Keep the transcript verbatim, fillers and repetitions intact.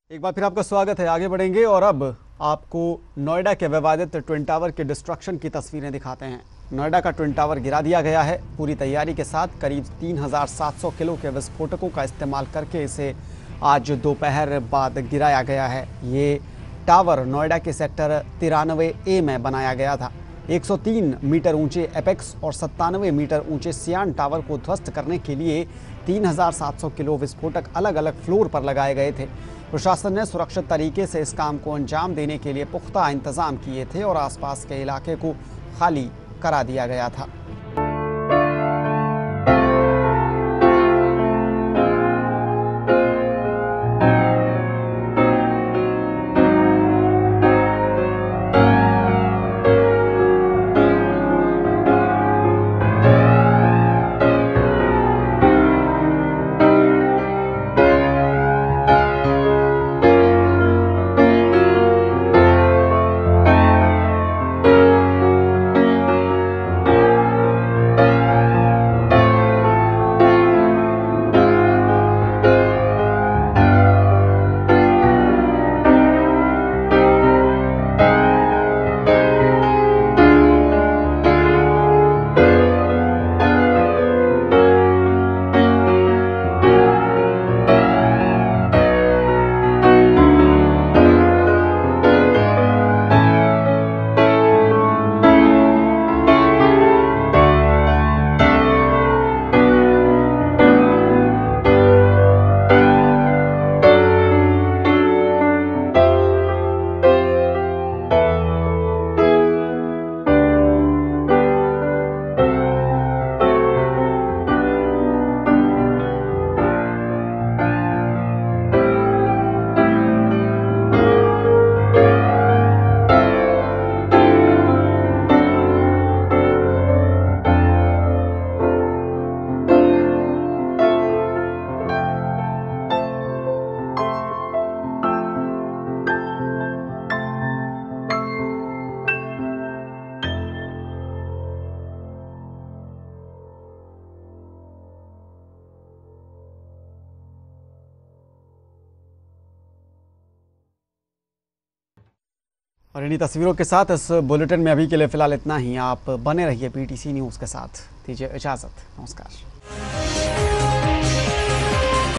एक बार फिर आपका स्वागत है। आगे बढ़ेंगे और अब आपको नोएडा के विवादित ट्विन टावर के डिस्ट्रक्शन की तस्वीरें दिखाते हैं। नोएडा का ट्विन टावर गिरा दिया गया है। पूरी तैयारी के साथ करीब तीन हज़ार सात सौ किलो के विस्फोटकों का इस्तेमाल करके इसे आज दोपहर बाद गिराया गया है। ये टावर नोएडा के सेक्टर तिरानवे ए में बनाया गया था। एक सौ तीन मीटर ऊंचे एपेक्स और सत्तानवे मीटर ऊंचे सियान टावर को ध्वस्त करने के लिए तीन हज़ार सात सौ किलो विस्फोटक अलग अलग फ्लोर पर लगाए गए थे। प्रशासन ने सुरक्षित तरीके से इस काम को अंजाम देने के लिए पुख्ता इंतजाम किए थे और आसपास के इलाके को खाली करा दिया गया था। और इन्हीं तस्वीरों के साथ इस बुलेटिन में अभी के लिए फिलहाल इतना ही। आप बने रहिए पीटीसी न्यूज़ के साथ। दीजिए इजाज़त। नमस्कार।